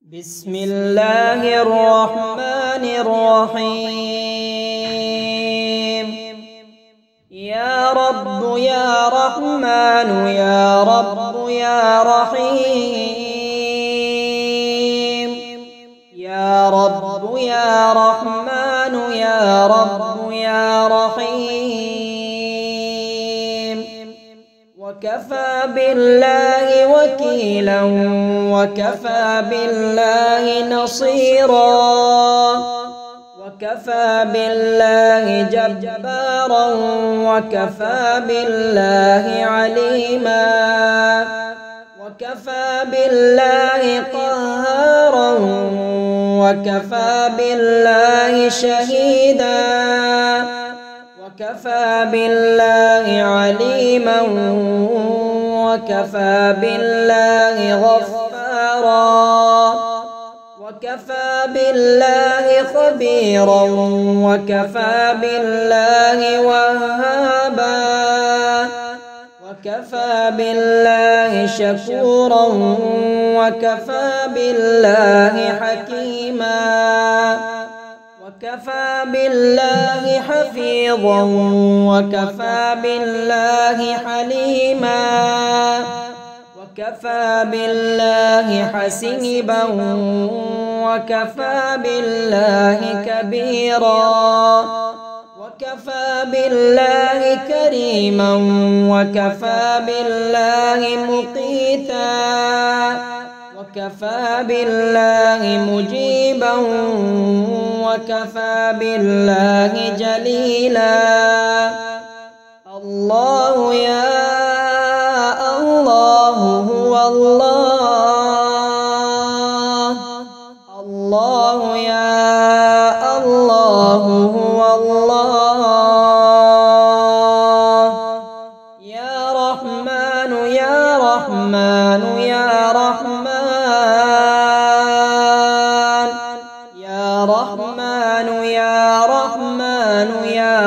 بسم الله الرحمن الرحيم. يا رب يا رحمن يا رب يا رحيم. يا رب يا رحمن يا رب يا رحيم. وكفى بالله وكيلا وكفى بالله نصيرا. وكفى بالله جبارا وكفى بالله عليما. وكفى بالله قهارا وكفى بالله شهيدا. وكفى بالله عليما وكفى بالله غفارا. وكفى بالله خبيرا وكفى بالله وهابا. وكفى بالله شكورا وكفى بالله حكيما. وكفى بالله حفيظا وكفى بالله حليما. وكفى بالله حسيبا وكفى بالله كبيرا. وكفى بالله كريما وكفى بالله مقيتا. وكفى بالله مجيبا وكفى بالله جليلا. الله يا الله هو الله. الله يا الله هو الله. يا رحمن يا رحمن يا رحمن. يا رحمن يا رحمن يا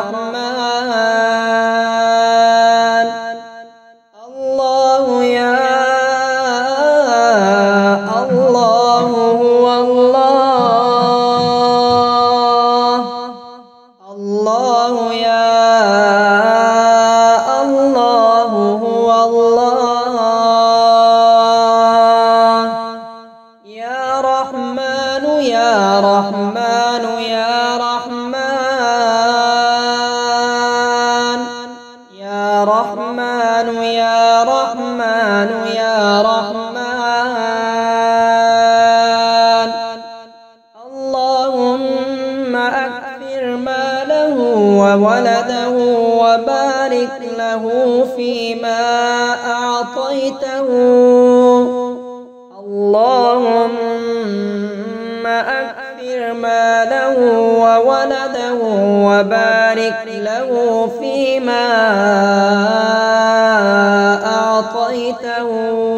رحمن. الله يا الله هو الله. الله يا الله هو الله. يا رحمن يا رحمن يا رحمن. يا رحمن يا رحمن يا رحمن. اللهم أكثر ماله وولده وبارك له فيما أعطيته. اللهم أكثر ماله وولده وبارك له فيما أعطيته.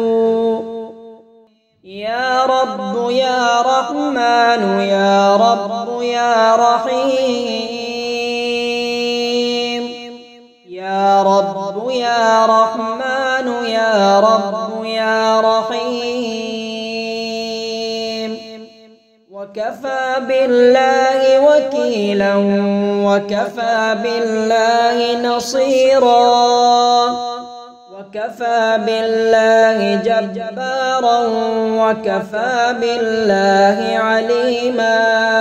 يا رب يا رحمن يا رب يا رحيم. يا رب يا رحمن يا رب يا رحيم. وكفى بالله وكيلا وكفى بالله نصيرا. وكفى بالله جبارا وكفى بالله عليما.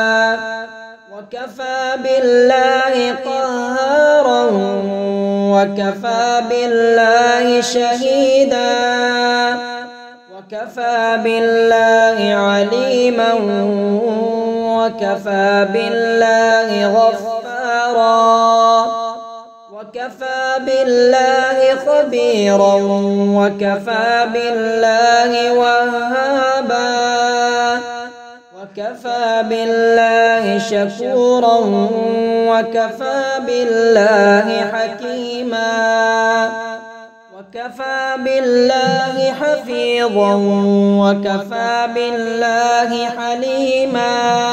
وكفى بالله قهارا وكفى بالله شهيدا. وكفى بالله عليما وكفى بالله غفارا. وكفى بالله خبيرا وكفى بالله وهابا. وكفى بالله شكورا وكفى بالله حكيما. وكفى بالله حفيظا وكفى بالله حليما.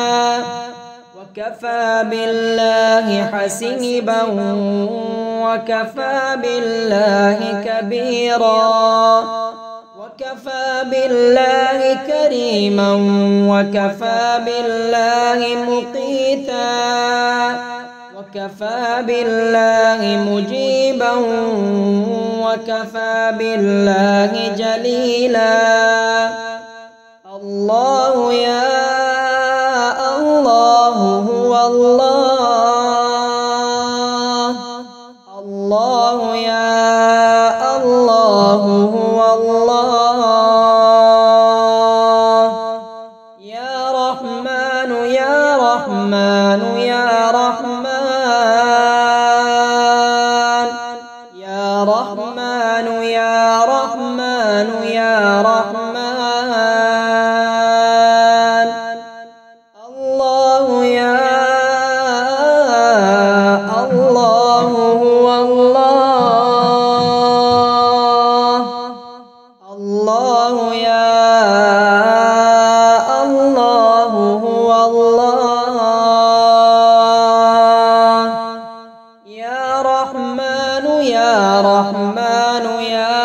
وكفى بالله حسيبا وكفى بالله كبيرا. وكفى بالله كريما وكفى بالله مقيتا وكفى بالله مجيبا وكفى بالله جليلا الله يا الله هو الله الله يا الله هو الله يا رحمن يا رحمن يا رحمن يا رحمن يا رحمن يا رحمن الله يا الله هو الله الله يا الله هو الله يا رحمن يا رحمن يا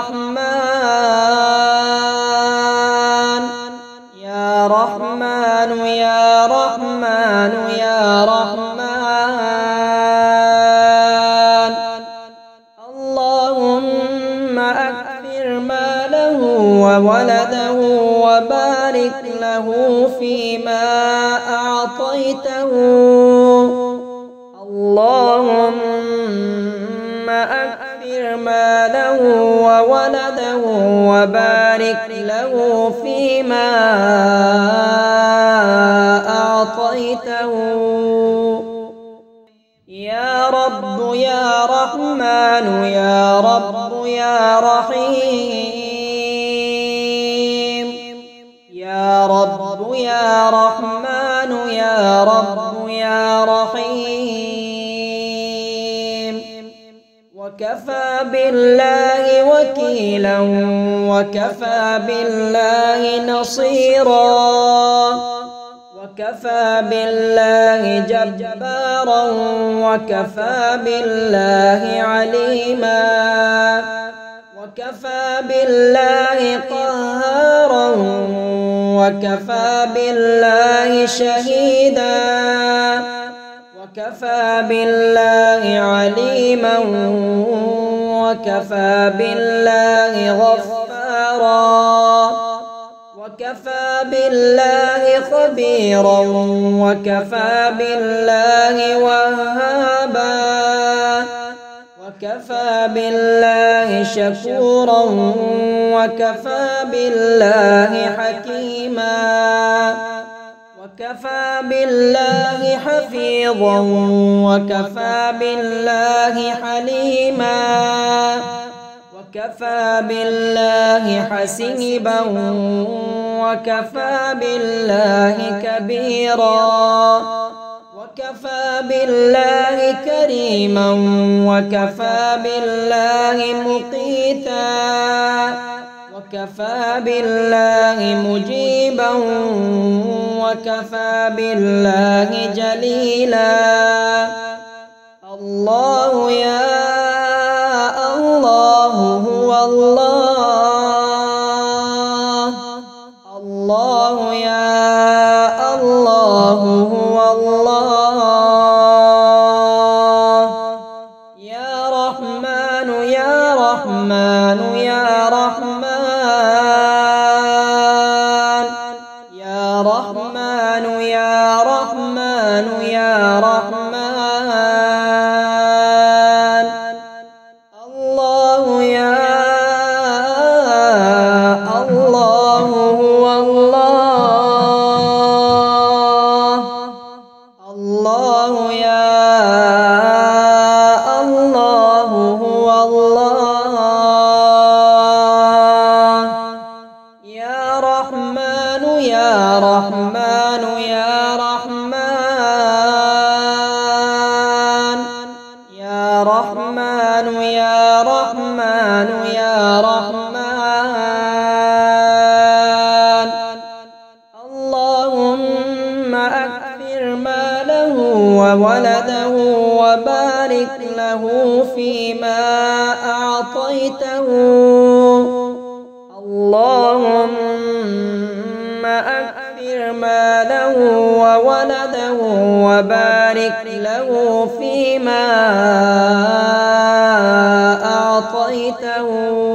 رحمن يا رحمن يا رحمن يا رحمن اللهم أكثر ماله وولده وبارك له فيما أعطيته اللهم أكثر ماله وولده وبارك له فيما أعطيته يا رب يا رحمن يا رب يا رحيم يا رب يا رحمن يا رب يا رحيم وكفى بالله وكيلا وكفى بالله نصيرا وكفى بالله جبارا وكفى بالله عليما وكفى بالله قهارا وكفى بالله شهيدا وكفى بالله عليما وكفى بالله غفارا وكفى بالله خبيرا وكفى بالله وهابا وكفى بالله شكورا وكفى بالله حكيما وكفى بالله حفيظا وكفى بالله حليما وكفى بالله حسيبا وكفى بالله كبيرا وكفى بالله كريما وكفى بالله مقيتا وكفى بالله مجيبا وكفى بالله جليلا الله يا الله هو الله الله يا الله هو الله يا رحمن يا رحمن يا رحمن يا رحمن يا رحمن يا رحمن الله يا الله هو الله الله يا الله هو الله يا رحمن يا رحمن يا رحمن يا رحمن يا رحمن يا رحمن اللهم أكثر ماله وولده وبارك له فيما أعطيته اللهم أكثر ماله وولده وبارك له فيما أعطيته